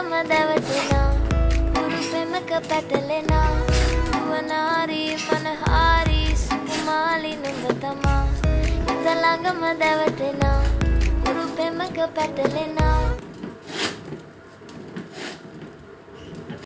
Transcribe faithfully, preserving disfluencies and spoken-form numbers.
ළඟම දැවටෙනා උරු පෙමක පැටලෙනා දුවනාරි මනහාරි සුකුමාලි නුඹ තමා හිත ළඟම දැවටෙනා උරු පෙමක පැටලෙනා